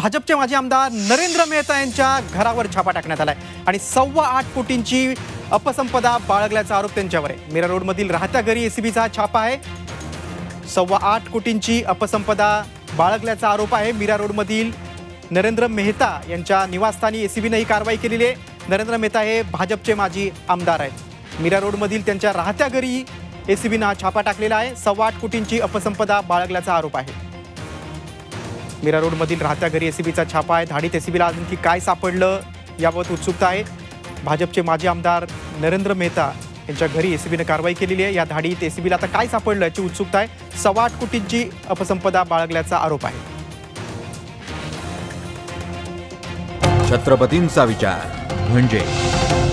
भाजपचे माजी आमदार नरेंद्र मेहता यांच्या घरावर छापा टाकण्यात आलाय आणि 8.25 कोटींची अपसंपदा बाळगल्याचा आरोप त्यांच्यावर आहे। मीरा रोडमधील राहत्या घरी एसीबीचा छापा आहे। 8.25 कोटींची अपसंपदा बाळगल्याचा आरोप आहे। मीरा रोडमधील नरेंद्र मेहता यांच्या निवासस्थानी एसीबीने ही कारवाई केलेली आहे। नरेंद्र मेहता हे भाजपचे माजी आमदार आहेत। मीरा रोडमधील त्यांच्या राहत्या घरी एसीबीने छापा टाकलेला आहे। 8.25 कोटींची अपसंपदा बाळगल्याचा आरोप आहे। मीरा रोडमधील राहत्या घरी एसीबीचा छापा आहे। धाडीत एसीबीला आणखी काय सापडलं याबाबत उत्सुकता आहे। भाजपचे माजी आमदार नरेंद्र मेहता यांच्या घरी एसीबीने कारवाई केलेली आहे। या धाडीत एसीबीला आता काय सापडलं याची उत्सुकता आहे। 8.25 कोटींची अपसंपदा बाळगल्याचा आरोप आहे। छत्रपतींचा विचार म्हणजे